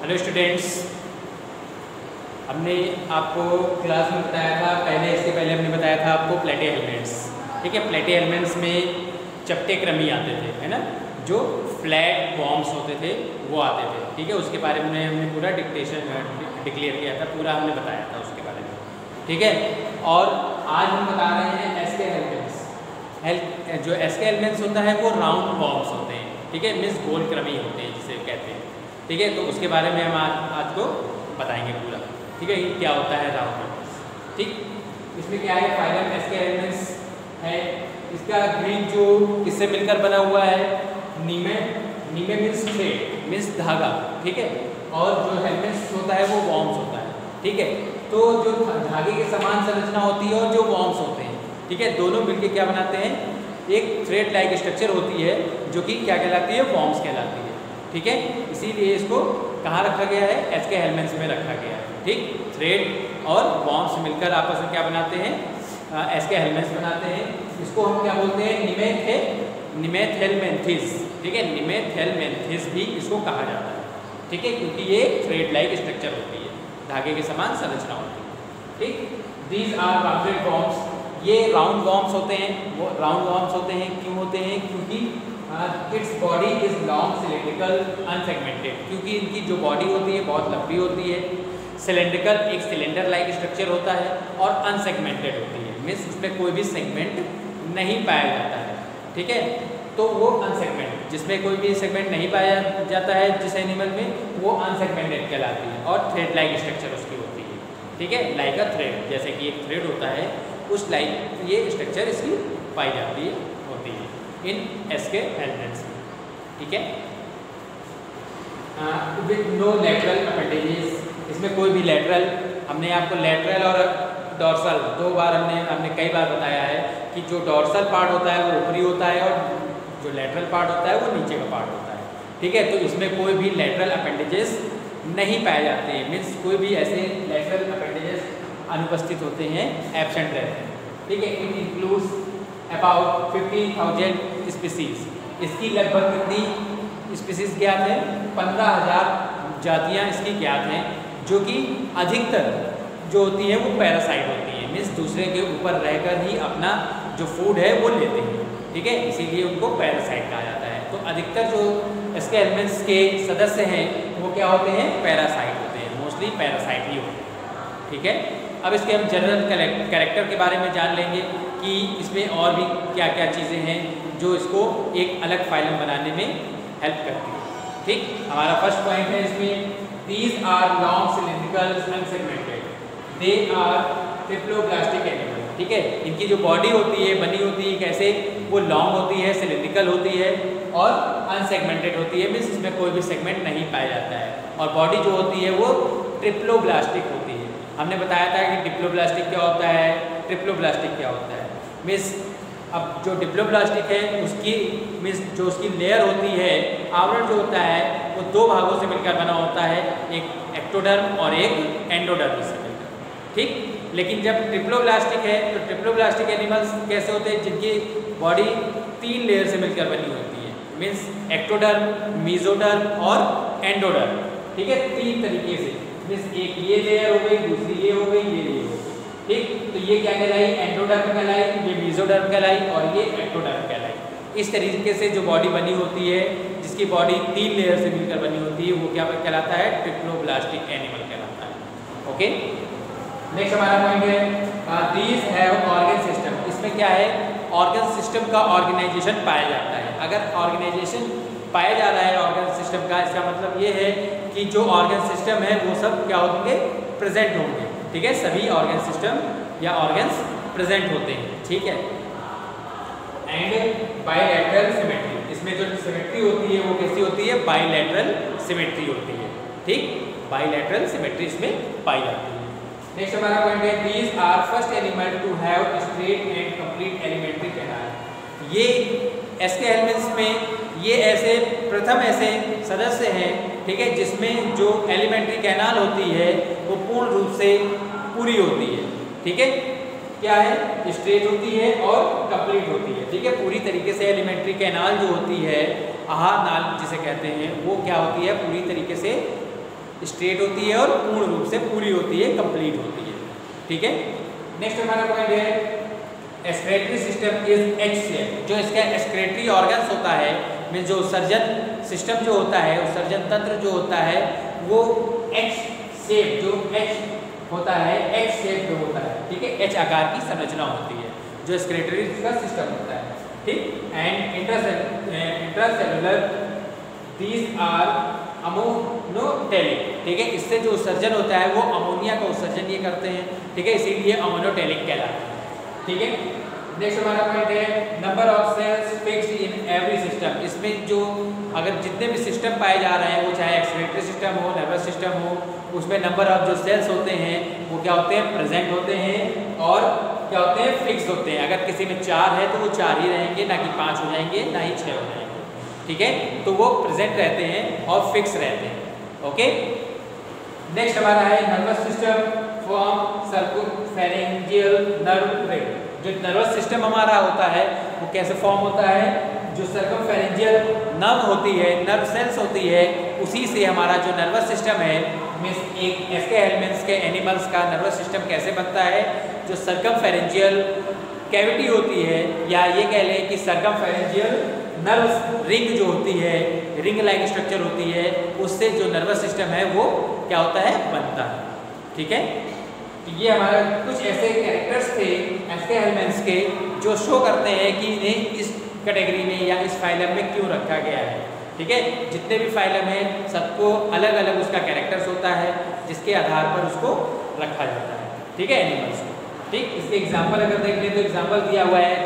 Hello students, हमने आपको class में बताया था इसके पहले हमने बताया था आपको प्लेटे एलिमेंट्स। ठीक है, प्लेटे एलिमेंट्स में चपटे क्रमी आते थे, है ना, जो फ्लैट बॉम्ब्स होते थे वो आते थे। ठीक है, उसके बारे में हमने पूरा डिक्लेयर किया था, पूरा हमने बताया था उसके बारे में। ठीक है, और आज हम बता रहे हैं एसके एलिमेंट्स। जो एसके एलिमेंट्स होता है वो राउंड बॉम्ब्स होते हैं। ठीक है, मीन्स गोल क्रमी होते हैं जिसे कहते हैं। ठीक है, तो उसके बारे में हम आज को बताएंगे पूरा। ठीक है, क्या होता है राउंड बॉम्ब्स। ठीक, इसमें क्या है, फाइलम एसके एलिमेंट्स है। इसका ग्रीन जो किससे मिलकर बना हुआ है, नीमे मीन्स थ्रेड मीन्स धागा। ठीक है, और जो हेलमेट्स होता है वो वॉर्म्स होता है। ठीक है, तो जो धागे के समान संरचना होती है और जो वॉर्म्स होते हैं, ठीक है, दोनों मिलकर क्या बनाते हैं, एक थ्रेड लाइक स्ट्रक्चर होती है जो कि क्या कहलाती है, वॉर्म्स कहलाती है। ठीक है, इसीलिए इसको कहाँ रखा गया है, एसके एलिमेंट्स में रखा गया है। ठीक, थ्रेड और वॉर्म्स मिलकर आपस में क्या बनाते हैं, एसके एलिमेंट्स बनाते हैं। इसको हम क्या बोलते हैं, निमेथेलमेंथिस। ठीक है, निमेथेलमेंथिस भी इसको कहा जाता है। ठीक है, क्योंकि ये थ्रेड लाइक स्ट्रक्चर होती है, धागे के समान संरचना होती है। ठीक, दीज आर राउंडेड वॉर्म्स। ये राउंड वॉर्म्स होते हैं। वो राउंड वॉर्म्स होते हैं, क्यों होते हैं, क्योंकि its body is long cylindrical unsegmented. क्योंकि इनकी जो बॉडी होती है बहुत लंबी होती है। सिलेंड्रिकल एक सिलेंडर लाइक स्ट्रक्चर होता है और अनसेगमेंटेड होती है, मीन्स उसमें कोई भी सेगमेंट नहीं पाया जाता है। ठीक है, तो वो अनसेगमेंट, जिसमें कोई भी सेगमेंट नहीं पाया जाता है जिस एनिमल में, वो अनसेगमेंटेड कहलाती है और थ्रेड लाइक स्ट्रक्चर उसकी होती है। ठीक है, लाइक अ थ्रेड, जैसे कि एक थ्रेड होता है उस लाइक ये स्ट्रक्चर इसकी पाई जाती है, होती है इन एसके एलिमेंट्स में। ठीक है, विद नो लेटरल अपेंडेजेस। इसमें कोई भी लेटरल, हमने आपको लेटरल और डॉर्सल दो बार हमने कई बार बताया है कि जो डॉर्सल पार्ट होता है वो ऊपरी होता है और जो लेटरल पार्ट होता है वो नीचे का पार्ट होता है। ठीक है, तो इसमें कोई भी लेटरल अपेंडेजेस नहीं पाए जाते हैं, मीन्स कोई भी ऐसे लेटरल अपेंडेजेस अनुपस्थित होते हैं, एब्सेंट रहते हैं। ठीक है, इट इंक्लूड्स अबाउट 15,000 स्पीसीज। इसकी लगभग कितनी स्पीसीज ज्ञात है, 15,000 जातियाँ इसकी ज्ञात हैं, जो कि अधिकतर जो होती है वो पैरासाइट होती है, मीन्स दूसरे के ऊपर रहकर ही अपना जो फूड है वो लेते हैं। ठीक है, इसीलिए उनको पैरासाइट कहा जाता है। तो अधिकतर जो इसके एलिमेंट्स के सदस्य हैं वो क्या होते हैं, पैरासाइट होते हैं, मोस्टली पैरासाइट ही होते हैं। ठीक है, अब इसके हम जनरल कैरेक्टर के बारे में जान लेंगे कि इसमें और भी क्या क्या चीज़ें हैं जो इसको एक अलग फाइलम बनाने में हेल्प करती है। ठीक, हमारा फर्स्ट पॉइंट है इसमें, these are long cylindrical unsegmented, they are triploblastic animal. ठीक है, इनकी जो बॉडी होती है, बनी होती है कैसे, वो लॉन्ग होती है, सिलेंड्रिकल होती है और अनसेगमेंटेड होती है, मीन्स इसमें कोई भी सेगमेंट नहीं पाया जाता है। और बॉडी जो होती है वो ट्रिप्लोब्लास्टिक होती है। हमने बताया था कि डिप्लोब्लास्टिक क्या होता है, ट्रिप्लोब्लास्टिक क्या होता है। मीन्स अब जो डिप्लोब्लास्टिक है उसकी मीन्स जो उसकी लेयर होती है, आवरण जो होता है वो दो भागों से मिलकर बना होता है, एक एक्टोडर्म और एक एंडोडर्म से मिलकर। ठीक, लेकिन जब ट्रिप्लोब्लास्टिक है तो ट्रिप्लोब्लास्टिक एनिमल्स कैसे होते हैं, जिनकी बॉडी 3 लेयर से मिलकर बनी होती है, मीन्स एक्टोडर्म, मीजोडर्म और एंडोडर्म। ठीक है, 3 तरीके से, मीन्स एक ये लेयर हो गई, दूसरी ये हो गई, ये लेयर हो गई। ठीक, तो ये क्या कहलाई, एंडोडर्म कहलाई, ये मीजोडर्म कहलाई और ये एक्टोडर्म कहलाई। इस तरीके से जो बॉडी बनी होती है, जिसकी बॉडी 3 लेयर से मिलकर बनी होती है, वो क्या कहलाता है, ट्रिप्लोब्लास्टिक एनिमल कहलाता है। ओके, नेक्स्ट हमारा पॉइंट है, दीज हैव ऑर्गन सिस्टम। इसमें क्या है, ऑर्गन सिस्टम का ऑर्गेनाइजेशन पाया जाता है। अगर ऑर्गेनाइजेशन पाया जा रहा है ऑर्गन सिस्टम का, इसका मतलब ये है कि जो ऑर्गन सिस्टम है वो सब क्या होंगे, प्रेजेंट होंगे। ठीक है, सभी ऑर्गन सिस्टम या ऑर्गन्स प्रेजेंट होते हैं। ठीक है, एंड बाइलैटरल सिमेट्री। इसमें जो सिमेट्री होती है वो कैसी होती है, बाइलैटरल सिमेट्री होती है। ठीक, बाइलैटरल सिमेट्री इसमें पाई जाती है। नेक्स्ट हमारा पॉइंट है, these are first animal to have straight and complete alimentary canal. ये एसके एलिमेंट्स में ये ऐसे प्रथम ऐसे सदस्य हैं, ठीक है, जिसमें जो एलिमेंट्री कैनाल होती है वो पूर्ण रूप से पूरी होती है। ठीक है, क्या है, स्ट्रेट होती है और कंप्लीट होती है। ठीक है, पूरी तरीके से एलिमेंट्री कैनाल जो होती है, आहार नाल जिसे कहते हैं, वो क्या होती है, पूरी तरीके से स्ट्रेट होती है और पूर्ण रूप से पूरी होती है, कंप्लीट होती है। ठीक है, नेक्स्ट हमारा पॉइंट है excretory system is H shape. जो इसका एक्सक्रीटरी ऑर्गन्स होता है, में जो उत्सर्जन सिस्टम जो होता है, उत्सर्जन तंत्र जो होता है वो एच शेप, जो एच होता है एच शेप जो होता है, ठीक है, एच आकार की संरचना होती है जो एक्सक्रीटरी का सिस्टम होता है। ठीक, and intracellular these are ammonotelic. ठीक है, इससे जो उत्सर्जन होता है वो अमोनिया का उत्सर्जन ये करते हैं। ठीक है, इसीलिए अमोनोटेलिक कहलाता है। ठीक है, नेक्स्ट हमारा पॉइंट है number of cells fixed in every system. इसमें जो अगर जितने भी सिस्टम पाए जा रहे हैं, वो चाहे एक्सक्रीटरी सिस्टम हो, नर्वस सिस्टम हो, उसमें नंबर ऑफ जो सेल्स होते हैं वो क्या होते हैं, प्रेजेंट होते हैं और क्या होते हैं, फिक्स होते हैं। अगर किसी में 4 है तो वो 4 ही रहेंगे, ना कि 5 हो जाएंगे, ना ही 6 हो जाएंगे। ठीक है, तो वो प्रेजेंट रहते हैं और फिक्स रहते हैं। ओके, नेक्स्ट हमारा है nervous system from circumpharyngeal nerve ring. जो नर्वस सिस्टम हमारा होता है वो कैसे फॉर्म होता है, जो सर्कमफेरेंजियल नर्व होती है, नर्व सेल्स होती है, उसी से हमारा जो नर्वस सिस्टम है, एक एस्के हेलमेंट्स के एनिमल्स का नर्वस सिस्टम कैसे बनता है, जो सर्कमफेरेंजियल कैविटी होती है, या ये कह लें कि सर्कमफेरेंजियल नर्व रिंग जो होती है, रिंग लाइक स्ट्रक्चर होती है, उससे जो नर्वस सिस्टम है वो क्या होता है, बनता है। ठीक है, तो ये हमारा कुछ ऐसे कैरेक्टर्स थे एस्के हेलमेंट्स के जो शो करते हैं कि इन्हें इस कैटेगरी में या इस फाइलम में क्यों रखा गया है। ठीक है, जितने भी फाइलम हैं सबको अलग अलग उसका कैरेक्टर्स होता है जिसके आधार पर उसको रखा जाता है। ठीक है, एनिमल्स को। ठीक, इसके एग्जाम्पल अगर देख लें तो एग्जाम्पल दिया हुआ है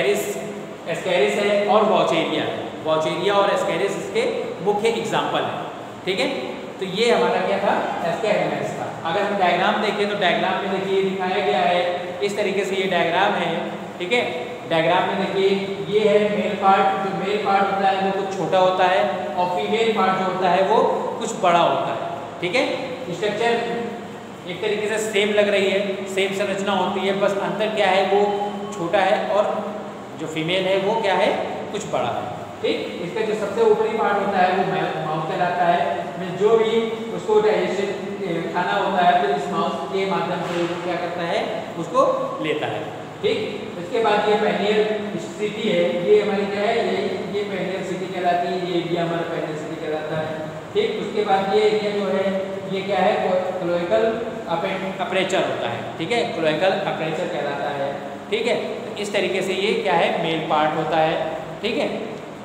एस्कैरिस है और वॉचेरिया है। वॉचेरिया और एस्कैरिस इसके मुख्य एग्जाम्पल हैं। ठीक है, तो ये हमारा क्या था, एस्के हेलमेंट्स था। अगर हम डायग्राम देखें तो डायग्राम में देखिए दिखाया गया है इस तरीके से, ये डायग्राम है। ठीक है, डायग्राम में देखिए ये है मेल पार्ट। जो मेल पार्ट होता है वो कुछ छोटा होता है और फीमेल पार्ट जो होता है वो कुछ बड़ा होता है। ठीक है, स्ट्रक्चर एक तरीके से सेम लग रही है, सेम संरचना होती है, बस अंतर क्या है, वो छोटा है और जो फीमेल है वो क्या है, कुछ बड़ा है। ठीक, इसका जो सबसे ऊपरी पार्ट होता है वो माउथ कहलाता है। में जो भी उसको डाइजेशन खाना होता है तो इस माउथ के माध्यम से वो क्या करता है, उसको लेता है। ठीक, इसके बाद ये पेनियल सिटी है, ये हमारी क्या है, ये पेनियल सिटी कहलाती है, ये एरिया हमारा पेनियल सिटी कहलाता है। ठीक, उसके बाद ये एरिया जो है ये क्या है, क्लोएकल अपर्चर होता है। ठीक है, क्लोएकल अपर्चर कहलाता है। ठीक है, तो इस तरीके से ये क्या है, मेल पार्ट होता है। ठीक है,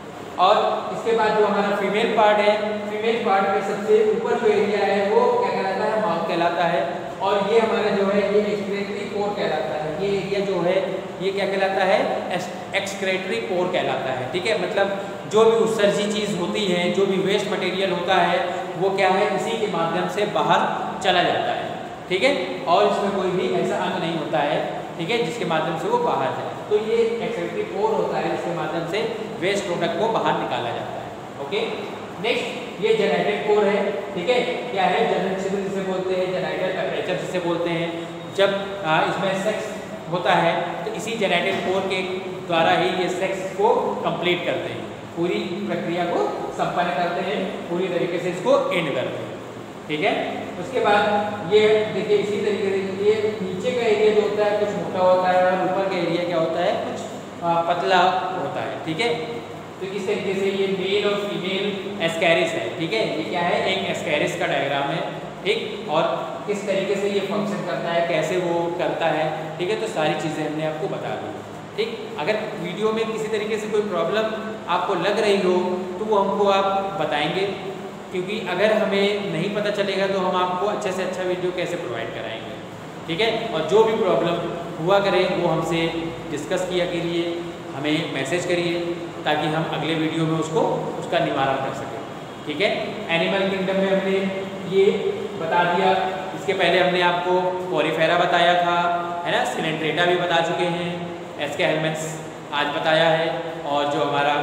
और इसके बाद जो हमारा फीमेल पार्ट है, फीमेल पार्ट में सबसे ऊपर जो एरिया है वो क्या कहलाता है, माउथ कहलाता है। और ये हमारा जो है ये एक्सक्रीटरी पोर कहलाता है। ये एरिया जो है ये क्या कहलाता है, एक्सक्रीटरी पोर कहलाता है। ठीक है, मतलब जो भी उत्सर्जी चीज़ होती है, जो भी वेस्ट मटेरियल होता है वो क्या है, इसी के माध्यम से बाहर चला जाता है। ठीक है, और इसमें कोई भी ऐसा अंग नहीं होता है, ठीक है, जिसके माध्यम से वो बाहर जाए। तो ये एक्सक्रीटरी पोर होता है, जिसके माध्यम से वेस्ट प्रोडक्ट को बाहर निकाला जाता है। ओके, नेक्स्ट ये जेनाइटल पोर है। ठीक है, क्या है, जनरल छिद्र जिसे बोलते हैं, जेनाइटल अपर्चर जिसे बोलते हैं। जब इसमें सेक्स होता है तो इसी जेनाइटल पोर के द्वारा ही ये सेक्स को कंप्लीट करते हैं, पूरी प्रक्रिया को संपन्न करते हैं, पूरी तरीके से इसको एंड करते हैं। ठीक है, उसके बाद ये देखिए इसी तरीके से ये नीचे का एरिया जो होता है कुछ मोटा होता है और ऊपर का एरिया क्या होता है, कुछ पतला होता है। ठीक है, तो इस तरीके से ये मेल और फीमेल एस्कैरिस है। ठीक है, ये क्या है, एक एस्कैरिस का डायग्राम है। ठीक, और किस तरीके से ये फंक्शन करता है, कैसे वो करता है। ठीक है, तो सारी चीज़ें हमने आपको बता दी। ठीक, अगर वीडियो में किसी तरीके से कोई प्रॉब्लम आपको लग रही हो तो वो हमको आप बताएंगे, क्योंकि अगर हमें नहीं पता चलेगा तो हम आपको अच्छे से अच्छा वीडियो कैसे प्रोवाइड कराएंगे। ठीक है, और जो भी प्रॉब्लम हुआ करे वो हमसे डिस्कस किया कीजिए, हमें मैसेज करिए ताकि हम अगले वीडियो में उसका निवारण कर सकें। ठीक है, एनिमल किंगडम में हमने ये बता दिया। इसके पहले हमने आपको पोरीफेरा बताया था, है ना, सिलेंट्रेटा भी बता चुके हैं, एस्के हेलमेंट्स आज बताया है, और जो हमारा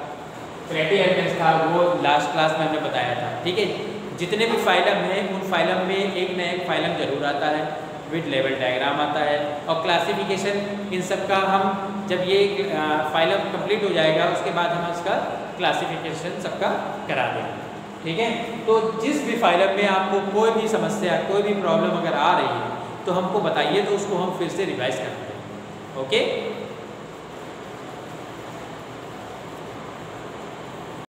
फ्लैटी हेलमेंट्स था वो लास्ट क्लास में हमने बताया था। ठीक है, जितने भी फाइलम हैं उन फाइलम में एक न एक फाइलम जरूर आता है, विद लेवल डायग्राम आता है, और क्लासिफिकेशन इन सब का हम जब ये फाइलम कंप्लीट हो जाएगा उसके बाद हम इसका क्लासिफिकेशन सबका करा देंगे। ठीक है। तो जिस भी फाइलम में आपको कोई भी समस्या, कोई भी प्रॉब्लम अगर आ रही है तो हमको बताइए, तो उसको हम फिर से रिवाइज करते हैं। ओके।